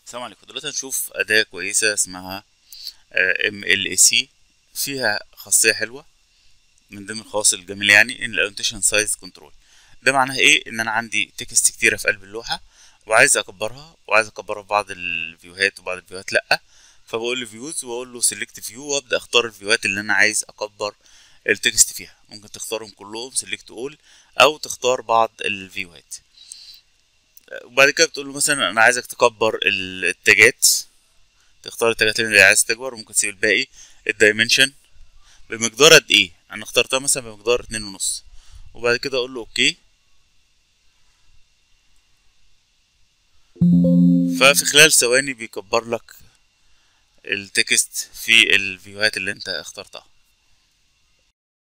السلام عليكم. دلوقتي هنشوف أداة كويسة اسمها MLAC. فيها خاصية حلوة من ضمن الخواص الجميلة، يعني ان الانوتيشن سايز كنترول. ده معناها ايه؟ ان انا عندي تكست كتيرة في قلب اللوحة وعايز اكبرها، في بعض الفيوهات وبعض الفيوهات لأ. فبقول له فيوز واقول له سيلكت فيو وابدا اختار الفيوهات اللي انا عايز اكبر التكست فيها. ممكن تختارهم كلهم سيلكت اول او تختار بعض الفيوهات. وبعد كده بتقول له مثلا انا عايزك تكبر التاجات، تختار التلاتة اللي عايز تكبر وممكن تسيب الباقي. الدايمنشن بمقدار قد ايه؟ انا اخترتها مثلا بمقدار 2.5، وبعد كده اقول له اوكي. ففي خلال ثواني بيكبر لك التكست في الفيوهات اللي انت اخترتها.